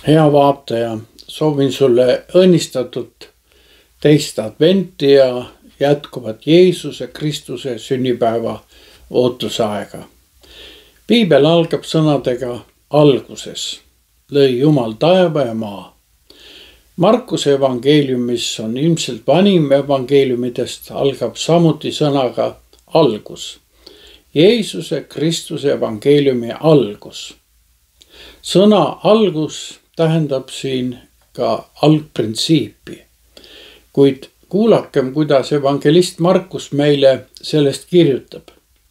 Hea vaataja, soovin sulle õnnistatud teist adventi ja jätkuvat Jeesuse Kristuse sünnipäeva ootusaega. Piibel algab sõnadega alguses lõi Jumal taeva ja maa. Markuse evangeeliumis on ilmselt vanim evangeeliumidest, algab samuti sõnaga algus. Jeesuse Kristuse evangeeliumi algus. Sõna algus tähendab siin ka algprintsiipi, kuid kuulakem, kuidas evangelist Markus meile sellest kirjutab.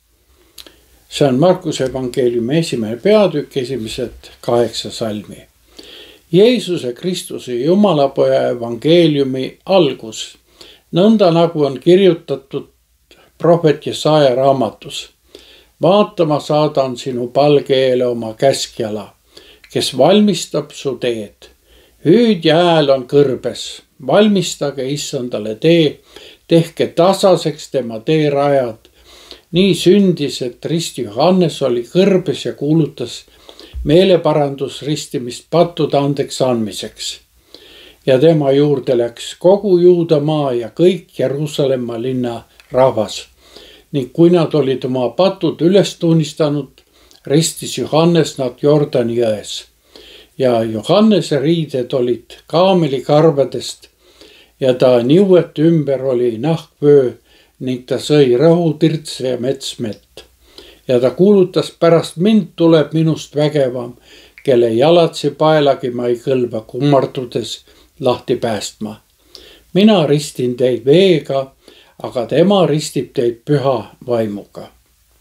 See on Markuse evangeeliumi 1. peatükk, esimesed 8 salmi. Jeesuse Kristuse Jumalapoja evangeeliumi algus, nõnda nagu on kirjutatud prohvet Jesaja raamatus. Vaatama saadan sinu palgeele oma käskjala, kes valmistab su teed. Hüüdja hääl on kõrbes, valmistage issandale tee, tehke tasaseks tema teerajad. Nii sündis, et risti Johannes oli kõrbes ja kuulutas meeleparandusristimist pattude andeks andmiseks. Ja tema juurde läks kogu Juudamaa ja kõik Jeruusalemma linna rahvas. Ning kui nad olid oma patud üles tunnistanud, ristis Johannes nad Jordani jões. Ja Johannese riided olid kaamelikarvadest ja ta niuete ümber oli nahkvöö ning ta sõi rõhutirtse ja metsmett. Ja ta kuulutas, pärast mind tuleb minust vägevam, kelle jalatsi paelagi ma ei kõlba kummardudes lahti päästma. Mina ristin teid veega, aga tema ristib teid püha vaimuga.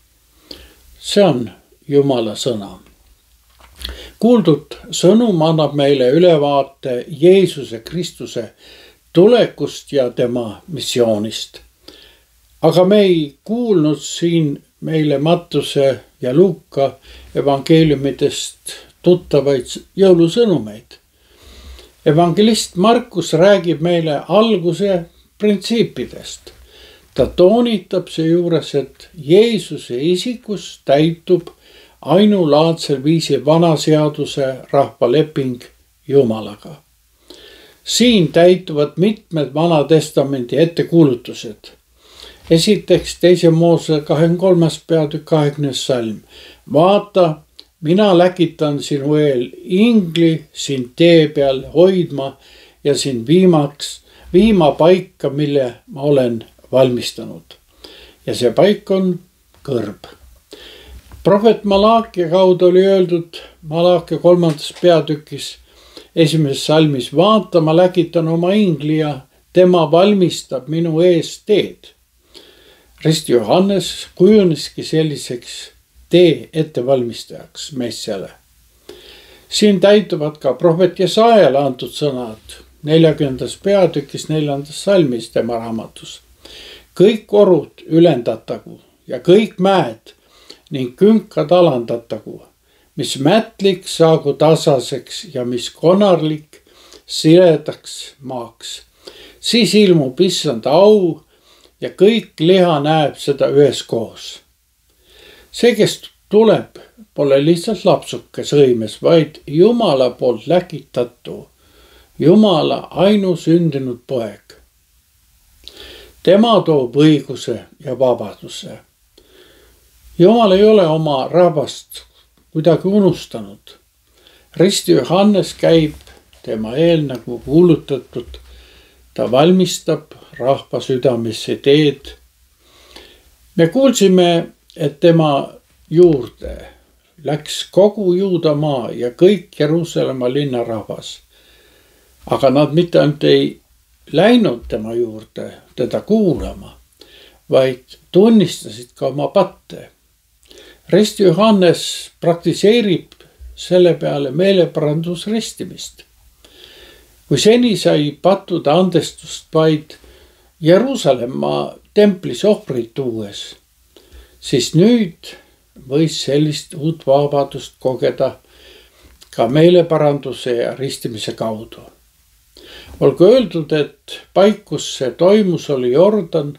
See on Jumala sõna. Kuuldud sõnum annab meile ülevaate Jeesuse Kristuse tulekust ja tema missioonist. Aga me ei kuulnud siin meile Mattuse ja Luuka evangeeliumidest tuttavaid jõulusõnumeid. Evangelist Markus räägib meile alguse printsiipidest. Ta toonitab seejuures, et Jeesuse isikus täitub ainulaadsel viisil vanaseaduse rahvaleping Jumalaga. Siin täituvad mitmed Vanatestamendi ettekuulutused. Esiteks 2. Moose 23. peatükk 20. salm. Vaata, mina läkitan sinu eel ingli sind tee peal hoidma ja sind viima paika, mille ma olen valmistanud. Ja see paik on kõrb. Prohvet Malaakia kaudu oli öeldud Malaakia 3. peatükis 1. salmis, vaata, ma läkitan oma ingli ja tema valmistab minu ees teed. Risti Johannes kujuniski selliseks tee ettevalmistajaks messiale. Siin täituvad ka prohvet Jesajale antud sõnad 40. peatükis 4. salmis tema raamatus. Kõik orud ülendatagu ja kõik mäed ning künkad alandatagu, mis mätlik saagu tasaseks ja mis konarlik siledaks maaks. Siis ilmub issand au ja kõik liha näeb seda üheskoos. See, kes tuleb, pole lihtsalt lapsuke sõimes, vaid Jumala poolt läkitatu, Jumala ainusündinud poeg. Tema toob õiguse ja vabaduse. Jumal ei ole oma rahvast kuidagi unustanud. Risti Johannes käib tema eel nagu kuulutatud. Ta valmistab rahva südamesse teed. Me kuulsime, et tema juurde läks kogu Juudamaa ja kõik Jeruusalemma linna rahvas. Aga nad mitte ainult ei läinud tema juurde teda kuulama, vaid tunnistasid ka oma patte. Risti Johannes praktiseerib selle peale meeleparandusristimist. Kui seni sai pattude andestust vaid Jeruusalemma templis ohvrit tuues, siis nüüd võis sellist uut vabadust kogeda ka meeleparanduse ja ristimise kaudu. Olgu öeldud, et paik, kus see toimus, oli Jordan,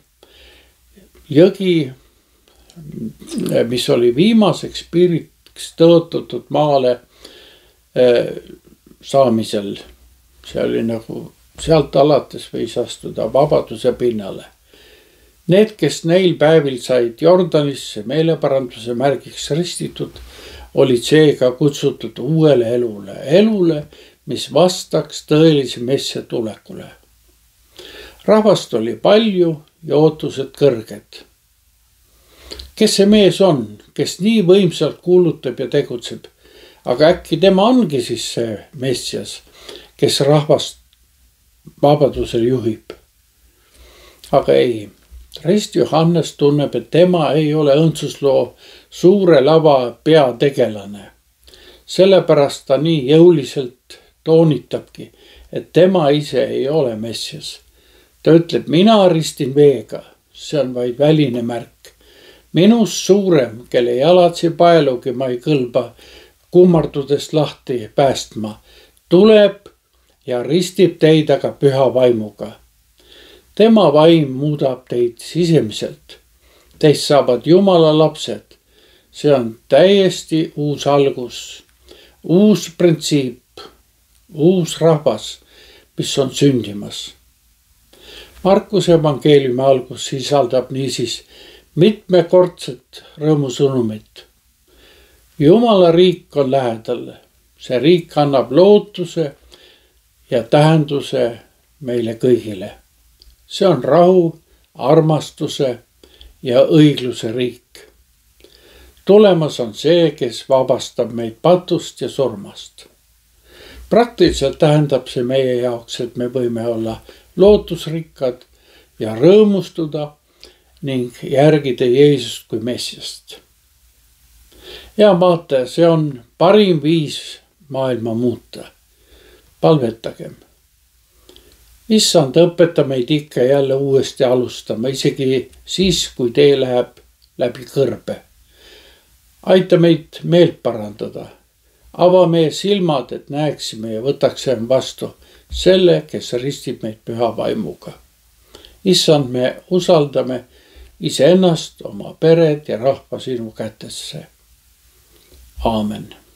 jõgi, mis oli viimaseks piiriks tõotatud maale saamisel. See oli nagu sealt alates võis astuda vabaduse pinnale. Need, kes neil päevil said Jordanisse meeleparanduse märgiks ristitud, olid seega kutsutud uuele elule, mis vastaks tõelise messia tulekule. Rahvast oli palju ja ootused kõrged. Kes see mees on, kes nii võimsalt kuulutab ja tegutseb, aga äkki tema ongi siis see messias, kes rahvast vabadusel juhib? Aga ei, Rist Johannes tunneb, et tema ei ole õndsusloo suure lava peategelane. Sellepärast ta nii jõuliselt toonitabki, et tema ise ei ole messias. Ta ütleb, mina ristin veega, see on vaid väline märk. Minust suurem, kelle jalatsi paelugi ma ei kõlba kummardudest lahti päästma, tuleb ja ristib teid aga püha vaimuga. Tema vaim muudab teid sisemiselt. Teist saavad Jumala lapsed. See on täiesti uus algus, uus printsiip, uus rahvas, mis on sündimas. Markuse evangeeliumi algus sisaldab niisiis mitmekordset rõõmusõnumit. Jumala riik on lähedal. See riik annab lootuse ja tähenduse meile kõigile. See on rahu, armastuse ja õigluse riik. Tulemas on see, kes vabastab meid patust ja surmast. Praktiliselt tähendab see meie jaoks, et me võime olla lootusrikkad ja rõõmustuda ning järgida Jeesust kui messiast. Ja vaata, see on parim viis maailma muuta. Palvetagem. Issand, õpeta meid ikka jälle uuesti alustama, isegi siis, kui tee läheb läbi kõrbe. Aita meid meelt parandada. Ava meie silmad, et näeksime ja võtaksime vastu selle, kes ristib meid püha vaimuga. Issand, me usaldame iseennast, oma pered ja rahva sinu kätesse. Aamen.